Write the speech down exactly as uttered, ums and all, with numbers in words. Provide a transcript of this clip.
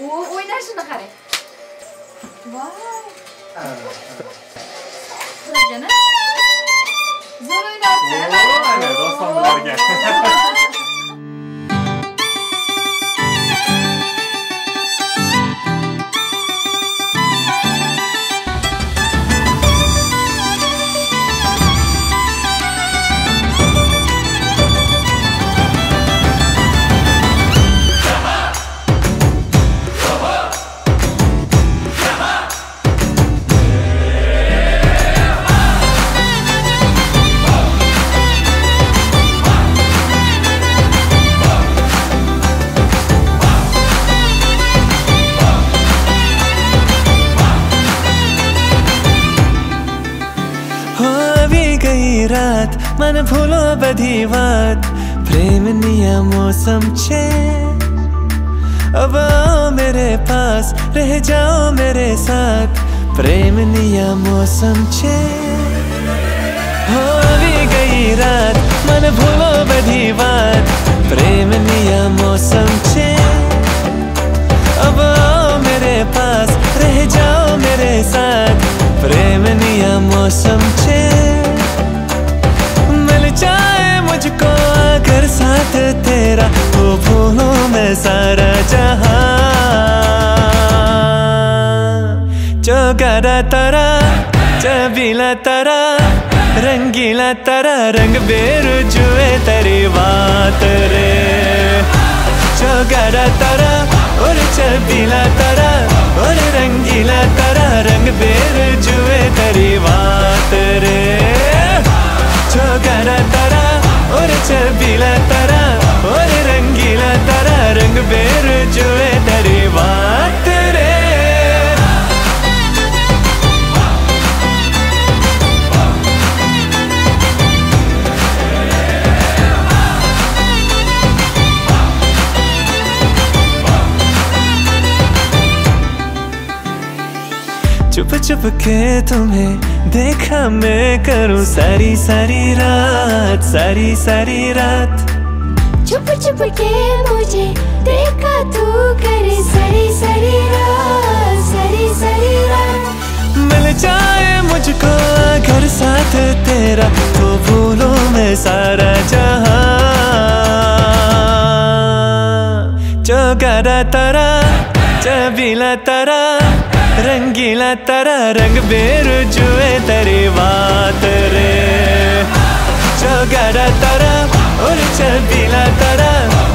O oynashini qarang. Voy. Qilajana. Zo'r o'ynayapti. Mana dostonlarga. रात मन भूलो बधी बात प्रेम निया मौसम छे अब आओ मेरे पास रह जाओ मेरे साथ प्रेम निया मौसम छे हो अभी गई रात मन भूलो बधी बात प्रेम निया मौसम छे अब आओ मेरे पास रह जाओ मेरे साथ प्रेम निया मौसम छे चाहे मुझको अगर साथ तेरा तो भूलूं मैं सारा जहां चौगारा तारा चबीला तारा रंगीला तारा रंग बेरु जुए तेरी बात रे चौगारा तारा और चबीला तारा और रंगीला तारा रंग बेरु जुए तेरी बात रे चौगारा तारा और चबीला तारा और रंगीला तारा रंग बेर जुए तेरी बात रे चुप चुप के तुम्हें देखा मैं करूं सारी सारी रात सारी सारी रात चुप चुप के मुझे देखा तू करे सारी सारी रात सारी सारी रात मिल जाए मुझको अगर साथ तेरा तो भूलूं मैं सारा जहां चौगारा तारा चबीला तारा रंगीला तारा रंग बेरु जुए तेरी बात रे चौगारा तारा और चबीला तारा